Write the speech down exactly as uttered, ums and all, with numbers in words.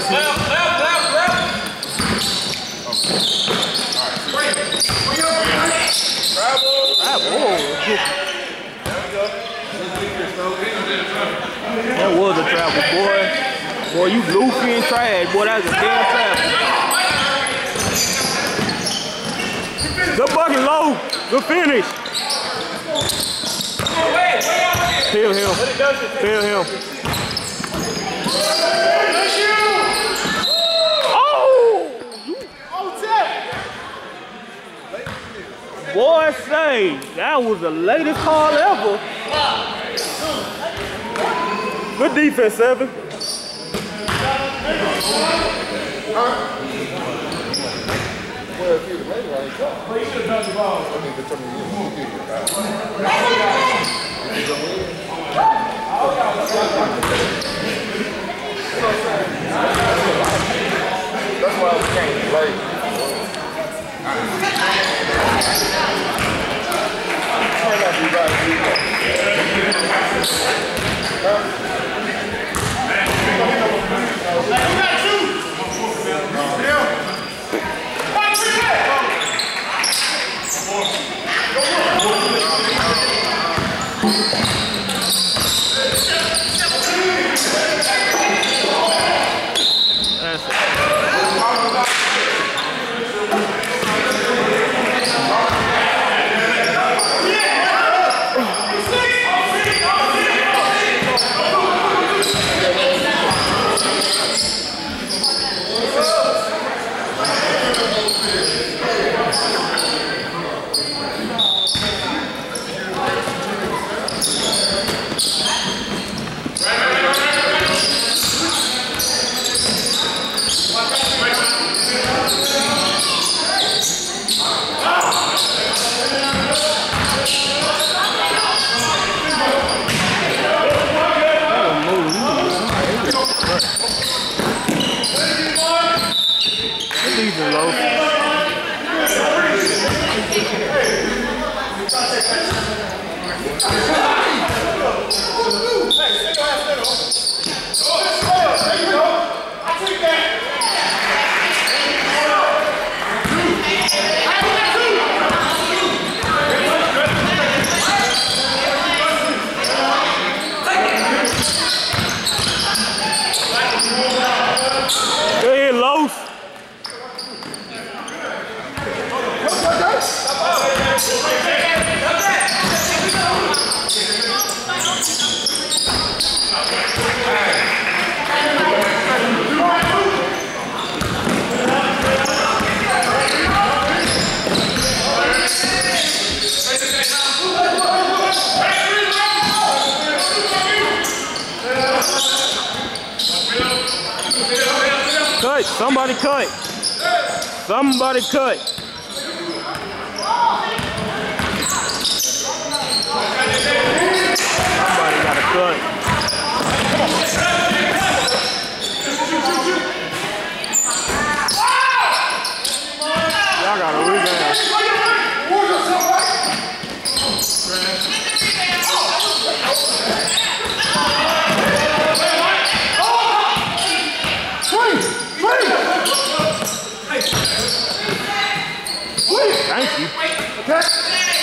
Left, left, left, left. Travel. Travel. That was a travel, boy. Boy, you goofy and trash. Boy, that was a damn travel. Good bucket, low. Good finish. Hill, Hill. Hill, Hill. Boy, say, that was the latest call ever. Good defense, Seven. Well, if you'd have made it right, well, you should have done the ball. I mean, determine you. That's why I can't play. Might not be right either. Cut, somebody cut. Somebody cut. Somebody got a cut. Y'all got a rebound. Thank you.